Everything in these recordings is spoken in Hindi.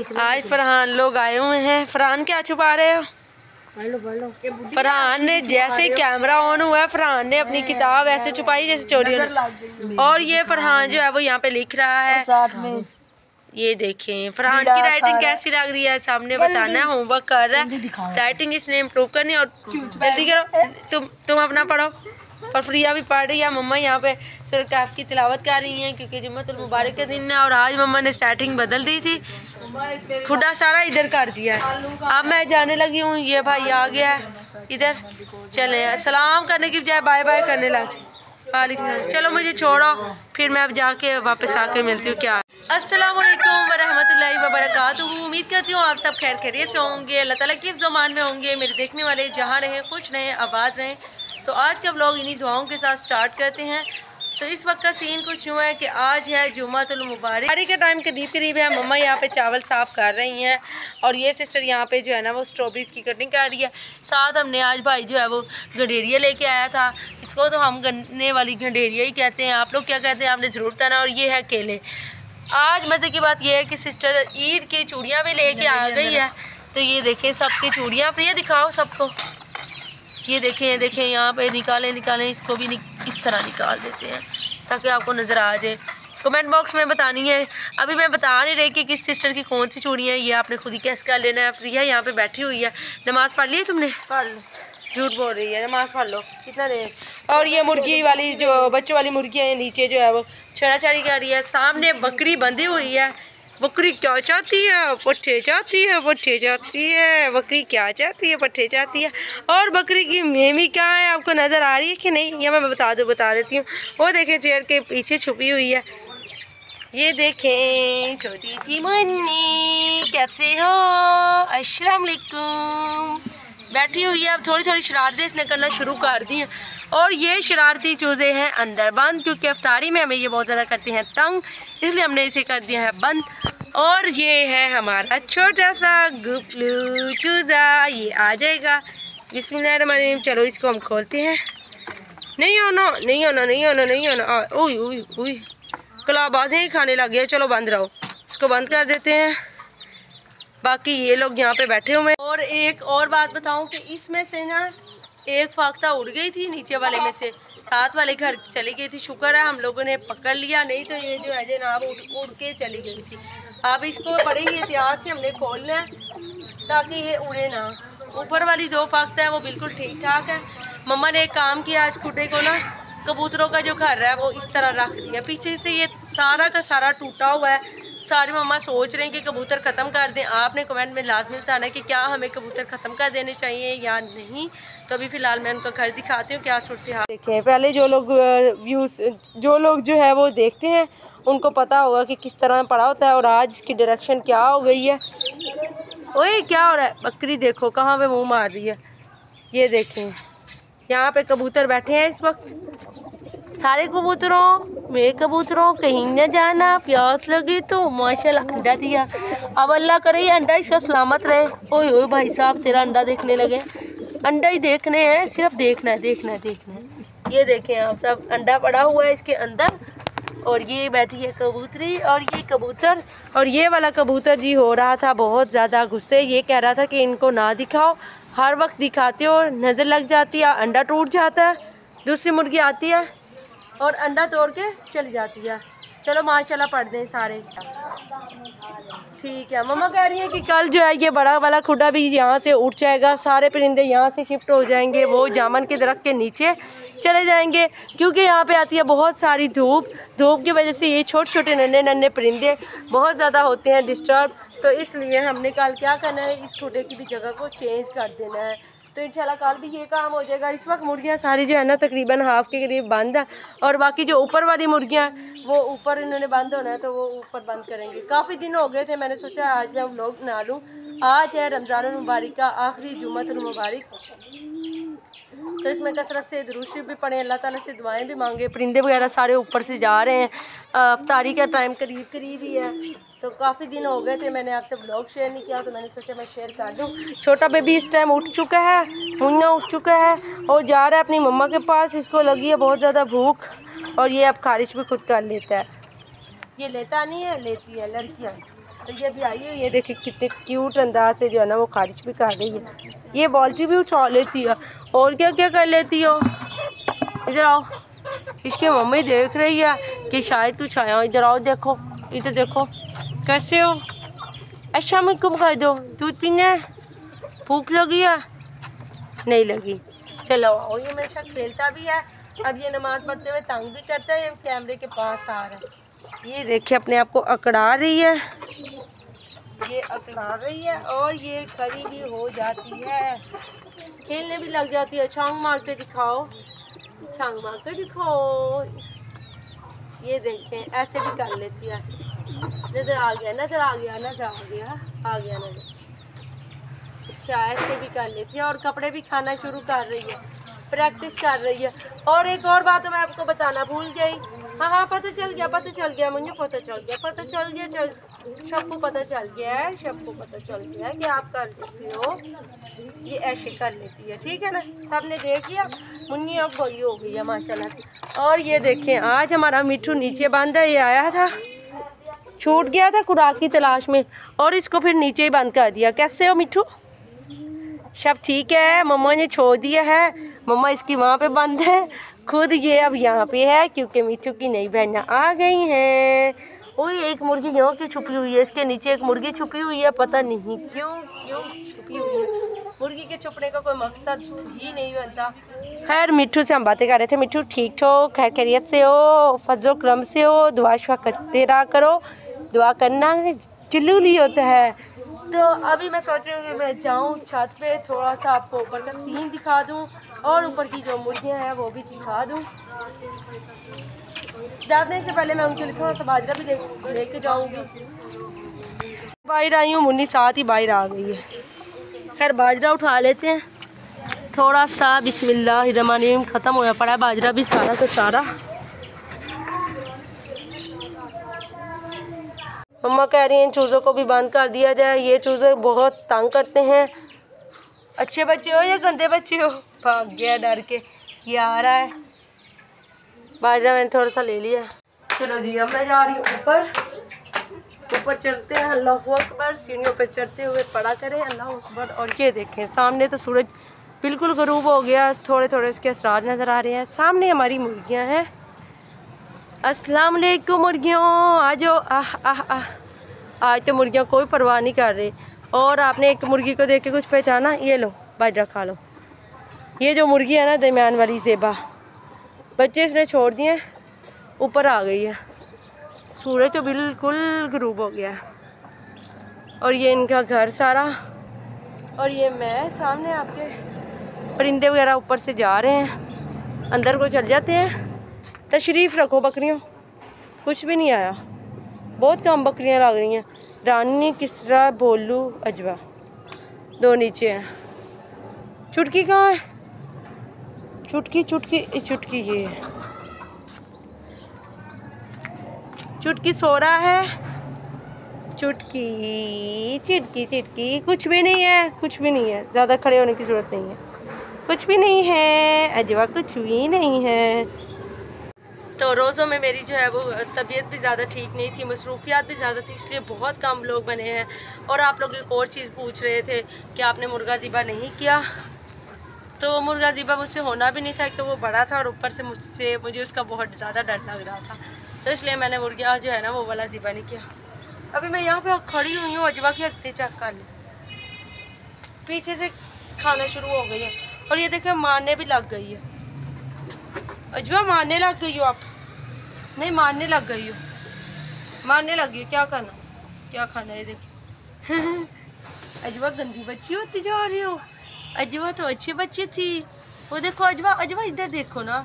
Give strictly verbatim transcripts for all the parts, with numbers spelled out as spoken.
आज फरहान लोग आए हुए हैं। फरहान क्या छुपा रहे हो? पढ़ लो पढ़ लो। फरहान ने जैसे कैमरा ऑन हुआ है, फरहान ने अपनी किताब ऐसे छुपाई जैसे चोरी हो। और ये फरहान जो है वो यहाँ पे लिख रहा है साथ में। ये देखें फरहान की राइटिंग कैसी लग रही है, सामने बताना है। होमवर्क कर रहा है, राइटिंग इसने इम्प्रूव करनी है। और जल्दी करो, तुम तुम अपना पढ़ो। और फ्रिया भी पढ़ रही है। मम्मा यहाँ पे सूरह कहफ की तिलावत कर रही हैं क्योंकि जुम्मतुल मुबारक के दिन है। और आज मम्मा ने स्टार्टिंग बदल दी थी, खुदा सारा इधर कर दिया है। अब मैं जाने लगी हूँ, ये भाई आ गया है इधर। चले सलाम करने की बजाय बाय बाय करने लगी। चलो मुझे छोड़ो, फिर मैं अब जाके वापस आके मिलती हूँ। क्या अस्सलाम वालेकुम वरहमतुल्लाहि वबरकातुहू। उम्मीद करती हूँ आप सब खैर खैरियत से होंगे, अल्लाह ताला के ज़मान में होंगे। मेरे देखने वाले जहाँ रहें, खुश रहें, आबाद रहें। तो आज का व्लॉग इन्हीं दुआओं के साथ स्टार्ट करते हैं। तो इस वक्त का सीन कुछ यूँ है कि आज है जुम्मतुल मुबारक, बारी का टाइम करीब करीब है। मम्मा यहाँ पे चावल साफ़ कर रही हैं और ये सिस्टर यहाँ पे जो है ना वो स्ट्रॉबेरीज की कटिंग कर रही है। साथ हमने आज भाई जो है वो गंडेरिया लेके आया था। इसको तो हम गन्ने वाली गंडेरिया ही कहते हैं, आप लोग क्या कहते हैं आपने ज़रूर बताना। और ये है केले। आज मज़े की बात यह है कि सिस्टर ईद की चूड़ियाँ भी लेके आ गई है। तो ये देखें सबकी चूड़ियाँ, प्रिया दिखाओ सबको। ये देखें देखें यहाँ पे निकालें निकालें इसको भी नि, इस तरह निकाल देते हैं ताकि आपको नज़र आ जाए। कमेंट बॉक्स में बतानी है। अभी मैं बता नहीं रही कि किस सिस्टर की कौन सी चूड़ी है, ये आपने खुद ही कैस कर लेना है। फ्रिया यहाँ पे बैठी हुई है। नमाज़ पढ़ ली है तुमने? पढ़ लो। झूठ बोल रही है, नमाज़ पढ़ लो कितना देर। और ये मुर्गी वाली जो बच्चों वाली मुर्गी है नीचे जो है वो छड़ाछड़ी कर रही है। सामने बकरी बंधी हुई है। बकरी क्या चाहती है? पट्ठे चाहती है, पट्ठे चाहती है। बकरी क्या चाहती है? पट्ठे चाहती है। और बकरी की मेमी कहाँ है, आपको नज़र आ रही है कि नहीं? या मैं बता दूँ बता देती हूँ। वो देखें चेयर के पीछे छुपी हुई है। ये देखें छोटी सी मुन्नी, कैसे हो? अस्सलाम वालेकुम। बैठी हुई है। अब थोड़ी थोड़ी शरारतें इसने करना शुरू कर दी हैं। और ये शरारती चूज़े हैं अंदर बंद, क्योंकि अफ्तारी में हमें ये बहुत ज़्यादा करते हैं तंग, इसलिए हमने इसे कर दिया है बंद। और ये है हमारा छोटा सा गुपलू चूज़ा, ये आ जाएगा। बिस्मिल्लाहिर्रहमानिर्रहीम। चलो इसको हम खोलते हैं। नहीं होना नहीं होना नहीं होना नहीं होना। उई उई उई कलाबाज़ें ही खाने लग गया। चलो बंद रहो, इसको बंद कर देते हैं। बाकी ये लोग यहाँ पे बैठे हुए हैं। और एक और बात बताऊँ कि इसमें से ना एक फाख्ता उड़ गई थी, नीचे वाले में से साथ वाले घर चली गई थी। शुक्र है हम लोगों ने पकड़ लिया, नहीं तो ये जो है जनाब उड़ उड़ के चली गई थी। अब इसको बड़े ही एहतियात से हमने खोलना है ताकि ये उड़े ना। ऊपर वाली दो फाख्ता है वो बिल्कुल ठीक ठाक है। मम्मा ने एक काम किया, आज खुटे को ना कबूतरों का जो घर है वो इस तरह रख दिया। पीछे से ये सारा का सारा टूटा हुआ है। सारी मम्मा सोच रहे हैं कि कबूतर ख़त्म कर दें। आपने कमेंट में लाजमी बताना है कि क्या हमें कबूतर ख़त्म कर देने चाहिए या नहीं। तो अभी फ़िलहाल मैं उनका घर दिखाती हूँ क्या सूरत हाल। देखें पहले जो लोग व्यूज़ जो लोग जो है वो देखते हैं उनको पता होगा कि किस तरह पड़ा होता है। और आज इसकी डायरेक्शन क्या हो गई है। ओए क्या हो रहा है? बकरी देखो कहाँ पे मुँह मार रही है। ये देखें यहाँ पे कबूतर बैठे हैं इस वक्त। सारे कबूतरों मेरे कबूतरों कहीं न जाना, प्यास लगी तो माशाल्लाह अंडा दिया। अब अल्लाह करे ये अंडा इसका सलामत रहे। ओए ओए भाई साहब तेरा अंडा देखने लगे। अंडा ही देखने हैं, सिर्फ देखना है देखना है देखना है। ये देखें आप सब, अंडा पड़ा हुआ है इसके अंदर। और ये बैठी है कबूतरी और ये कबूतर। और ये वाला कबूतर जी हो रहा था बहुत ज़्यादा गुस्से। ये कह रहा था कि इनको ना दिखाओ, हर वक्त दिखाते हो नज़र लग जाती है, अंडा टूट जाता है। दूसरी मुर्गी आती है और अंडा तोड़ के चली जाती है। चलो माशाल्लाह पढ़ दें सारे। ठीक है। मम्मा कह रही है कि कल जो है ये बड़ा वाला खुडा भी यहाँ से उठ जाएगा, सारे परिंदे यहाँ से शिफ्ट हो जाएंगे, वो जामन के दरख्त के नीचे चले जाएंगे क्योंकि यहाँ पे आती है बहुत सारी धूप। धूप की वजह से ये छोटे छोटे नन्हे नन्हे परिंदे बहुत ज़्यादा होते हैं डिस्टर्ब। तो इसलिए हमने कल क्या करना है, इस खुडे की भी जगह को चेंज कर देना है। तो इंशाल्लाह कल भी ये काम हो जाएगा। इस वक्त मुर्गियाँ सारी जो है ना तकरीबन हाफ के करीब बंद है। और बाकी जो ऊपर वाली मुर्गियाँ वो ऊपर इन्होंने बंद होना है तो वो ऊपर बंद करेंगे। काफ़ी दिन हो गए थे, मैंने सोचा आज मैं व्लॉग बना लूँ। आज है रमज़ान मुबारक का आखिरी जुम्मतुल मुबारक, तो इसमें कसरत से दुरूद शरीफ भी पढ़ें, अल्लाह ताला से दुआएं भी मांगे। परिंदे वगैरह सारे ऊपर से जा रहे हैं। अफ्तारी का टाइम करीब करीब ही है। तो काफ़ी दिन हो गए थे मैंने आपसे ब्लॉग शेयर नहीं किया, तो मैंने सोचा मैं शेयर कर दूँ। छोटा बेबी इस टाइम उठ चुका है, मुन्ना उठ चुका है और जा रहा है अपनी मम्मा के पास। इसको लगी है बहुत ज़्यादा भूख और ये अब खारिश भी खुद कर लेता है। ये लेता नहीं है, लेती है लड़कियाँ। तो ये भी आई है, ये देखिए कितने क्यूट अंदाज से जो है ना वो खारिज भी कर रही है। ये बाल्टी भी उछाल लेती है। और क्या क्या कर लेती हो? इधर आओ, इसकी मम्मी देख रही है कि शायद कुछ आया हो। इधर आओ, देखो इधर देखो कैसे हो। अच्छा मुझको खा दो, दूध पीना है, भूख लगी है? नहीं लगी, चलो आओ। ये मेरे साथ खेलता भी है। अब ये नमाज पढ़ते हुए तंग भी करता है, कैमरे के पास आ रहा है। ये देखिए अपने आप को अकड़ा रही है, ये अकड़ा रही है और ये खड़ी भी हो जाती है, खेलने भी लग जाती है। छांग मार के दिखाओ, छांग मार के दिखाओ। ये देखें ऐसे भी कर लेती है। नजर आ गया, नजर आ गया, नजर आ गया, आ गया नजर। अच्छा ऐसे भी कर लेती है और कपड़े भी खाना शुरू कर रही है, प्रैक्टिस कर रही है। और एक और बात मैं आपको बताना भूल गई। हाँ हाँ पता चल गया, पता चल गया मुझे, पता चल गया, पता चल गया, चल सबको पता चल गया है, सबको पता चल गया है कि आप कर लेती हो, ये ऐसे कर लेती है, ठीक है ना। सबने देख लिया, मुन्नी अब बड़ी हो गई है माशाल्लाह। और ये देखें आज हमारा मिट्ठू नीचे बांधा, ये आया था, छूट गया था खुराक की तलाश में और इसको फिर नीचे ही बंद कर दिया। कैसे हो मिट्ठू? सब ठीक है, मम्मा ने छोड़ दिया है, मम्मा इसकी वहाँ पे बंद है, खुद ये अब यहाँ पे है क्योंकि मिट्ठू की नई बहनें आ गई हैं। ओए एक मुर्गी यहाँ की छुपी हुई है, इसके नीचे एक मुर्गी छुपी हुई है, पता नहीं क्यों क्यों छुपी हुई है। मुर्गी के छुपने का कोई मकसद ही नहीं बनता। खैर मिट्ठू से हम बातें कर रहे थे। मिट्ठू ठीक ठोक खैर खैरियत से हो, फजलो करम से हो, दुआ शुआ करते रहा करो, दुआ करना जरूरी होता है। तो अभी मैं सोच रही हूँ कि मैं जाऊँ छत पे, थोड़ा सा आपको ऊपर का सीन दिखा दूँ और ऊपर की जो मुर्गियाँ हैं वो भी दिखा दूँ। जाने से पहले मैं उनके लिए थोड़ा सा बाजरा भी ले लेके जाऊँगी। बाहर आई हूँ, मुन्नी साथ ही बाहर आ गई है। खैर बाजरा उठा लेते हैं थोड़ा सा। बिस्मिल्लाहिर्रहमानिर्रहीम। ख़त्म होया पड़ा है बाजरा भी सारा का सारा। मम्मा कह रही हैं चूज़ों को भी बंद कर दिया जाए, ये चूज़े बहुत तंग करते हैं। अच्छे बच्चे हो या गंदे बच्चे हो? भाग गया डर के, ये आ रहा है। बाजरा मैंने थोड़ा सा ले लिया। चलो जी अब मैं जा रही हूँ ऊपर, ऊपर चढ़ते हैं। अल्लाहु अकबर। सीढ़ियों पर चढ़ते हुए पढ़ा करें अल्लाहु अकबर। और ये देखें सामने तो सूरज बिल्कुल गरूब हो गया, थोड़े थोड़े उसके असरार नज़र आ रहे हैं। सामने हमारी मुर्गियाँ हैं। अस्सलाम वालेकुम मुर्गियों, आ जाओ। आह आह आह। आज तो मुर्गियाँ कोई परवाह नहीं कर रही। और आपने एक मुर्गी को देख के कुछ पहचाना? ये लो बाजरा खा लो। ये जो मुर्गी है ना दरमियान वाली ज़ेबा, बच्चे इसने छोड़ दिए, ऊपर आ गई है। सूरज तो बिल्कुल गरूब हो गया है। और ये इनका घर सारा, और ये मैं सामने आपके परिंदे वगैरह ऊपर से जा रहे हैं, अंदर को चल जाते हैं। तशरीफ़ रखो बकरियों, कुछ भी नहीं आया, बहुत कम बकरियां लग रही हैं। रानी, किसरा, भोलू, अजवा दो नीचे हैं। चुटकी कहाँ है? चुटकी चुटकी चुटकी ये है। चुटकी सो रहा है। चुटकी चिटकी चिटकी कुछ भी नहीं है, कुछ भी नहीं है, ज़्यादा खड़े होने की ज़रूरत नहीं है, कुछ भी नहीं है। अजवा कुछ भी नहीं है। तो रोज़ों में मेरी जो है वो तबीयत भी ज़्यादा ठीक नहीं थी, मसरूफियात भी ज़्यादा थी, इसलिए बहुत कम लोग बने हैं। और आप लोग एक और चीज़ पूछ रहे थे कि आपने मुर्गा ज़िबा नहीं किया। तो मुर्गा ज़िबा मुझसे होना भी नहीं था, एक तो वो बड़ा था और ऊपर से मुझसे मुझे उसका बहुत ज़्यादा डर लग रहा था, तो इसलिए मैंने मुर्गा जो है ना वो वाला ज़िबा नहीं किया। अभी मैं यहाँ पे खड़ी हुई हूँ, अजवा की हफ्ते चेक कर ली, पीछे से खाना शुरू हो गई है। और ये देखिए मारने भी लग गई है। अजवा मारने लग गई हो आप? नहीं मारने लग गई हो, मारने लग गई हो। क्या करना, क्या खाना है? देखिए अजवा गंदी बच्ची होती जा रही हो। अजवा तो अच्छी बच्ची थी। वो देखो अजवा, अजवा इधर देखो ना,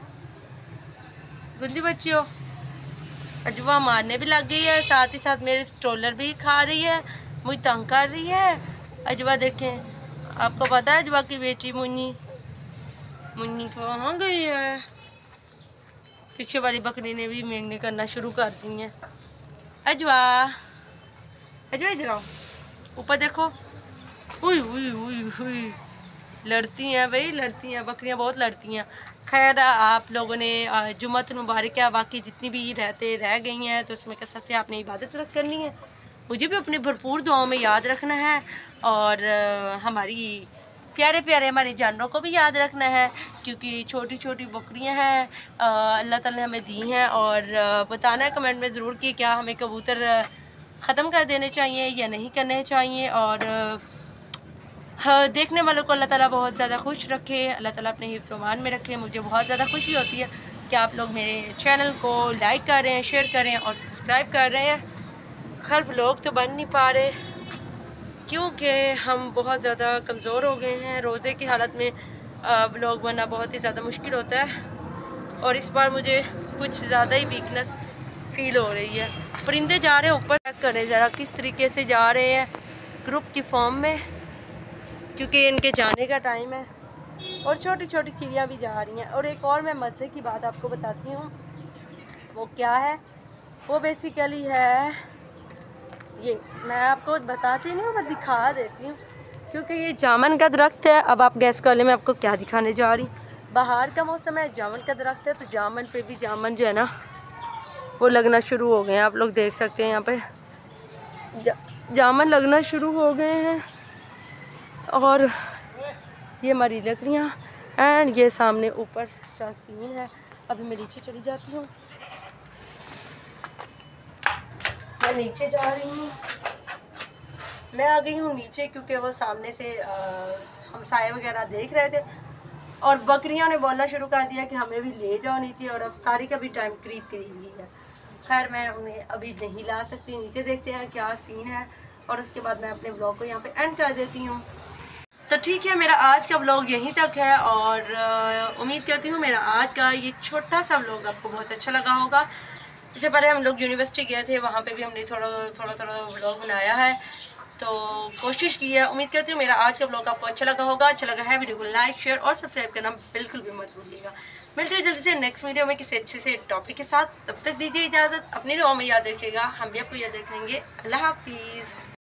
गंदी बच्ची हो। अजवा मारने भी लग गई है, साथ ही साथ मेरे स्ट्रोलर भी खा रही है, मुझे तंग कर रही है। अजवा देखें, आपको पता है अजवा की बेटी मुन्नी, मुन्नी कहाँ गई है? पीछे वाली बकरी ने भी मेंगने करना शुरू कर दी है। अजवा, अजवा इधर आओ, ऊपर देखो। उई उई उई उई, लड़ती हैं भाई, लड़ती हैं बकरियां, बहुत लड़ती हैं। खैर आप लोगों ने जुम्मत मुबारक है, बाकी जितनी भी रहते रह गई हैं तो उसमें कसरत से आपने इबादत रख करनी है। मुझे भी अपनी भरपूर दुआओं में याद रखना है और हमारी प्यारे प्यारे हमारे जानवरों को भी याद रखना है, क्योंकि छोटी छोटी बकरियां हैं अल्लाह ताला ने हमें दी हैं। और बताना है कमेंट में ज़रूर कि क्या हमें कबूतर ख़त्म कर देने चाहिए या नहीं करने चाहिए। और हाँ, देखने वालों को अल्लाह ताला बहुत ज़्यादा खुश रखे, अल्लाह ताला अपने हिफ्ज़ व अमान में रखे। मुझे बहुत ज़्यादा खुशी होती है कि आप लोग मेरे चैनल को लाइक कर रहे हैं, शेयर कर रहे हैं और सब्सक्राइब कर रहे हैं। खैर व्लॉग तो बन नहीं पा रहे क्योंकि हम बहुत ज़्यादा कमज़ोर हो गए हैं। रोज़े की हालत में व्लॉग बनना बहुत ही ज़्यादा मुश्किल होता है और इस बार मुझे कुछ ज़्यादा ही वीकनेस फील हो रही है। परिंदे जा रहे हैं ऊपर, चेक करें ज़रा किस तरीके से जा रहे हैं ग्रुप की फॉर्म में, क्योंकि इनके जाने का टाइम है। और छोटी छोटी चिड़ियाँ भी जा रही हैं। और एक और मैं मज़े की बात आपको बताती हूँ, वो क्या है, वो बेसिकली है ये, मैं आपको बताती नहीं हूँ, मैं दिखा देती हूँ क्योंकि ये जामुन का दरख्त है। अब आप गैस कर ले मैं आपको क्या दिखाने जा रही हूँ। बाहर का मौसम है, जामुन का दरख्त है, तो जामुन पे भी जामुन जो है ना वो लगना शुरू हो गए हैं। आप लोग देख सकते हैं यहाँ पे जा, जामुन लगना शुरू हो गए हैं। और ये हमारी लकड़ियाँ एंड ये सामने ऊपर का सीन है। अभी मैं नीचे चली जाती हूँ, मैं नीचे जा रही हूँ, मैं आ गई हूँ नीचे क्योंकि वो सामने से हमसाए वगैरह देख रहे थे और बकरियाँ ने बोलना शुरू कर दिया कि हमें भी ले जाओ नीचे। और अफ्तारी का भी टाइम करीब करीब ही है। खैर मैं उन्हें अभी नहीं ला सकती, नीचे देखते हैं क्या सीन है और उसके बाद मैं अपने ब्लॉग को यहाँ पे एंड कर देती हूँ। तो ठीक है, मेरा आज का व्लॉग यहीं तक है और उम्मीद करती हूँ मेरा आज का ये छोटा सा व्लॉग आपको बहुत अच्छा लगा होगा। इससे पहले हम लोग यूनिवर्सिटी गए थे, वहाँ पे भी हमने थोड़ा थोड़ा थोड़ा व्लॉग बनाया है, तो कोशिश की है। उम्मीद करती हूँ मेरा आज का व्लॉग आपको अच्छा लगा होगा। अच्छा लगा है वीडियो को लाइक शेयर और सब्सक्राइब करना बिल्कुल भी मत भूलिएगा। मिलते हैं जल्दी से नेक्स्ट वीडियो में किसी अच्छे से टॉपिक के साथ। तब तक दीजिए इजाज़त, अपनी दुआ में याद रखिएगा, हम भी आपको याद रखेंगे। अल्लाह हाफिज़।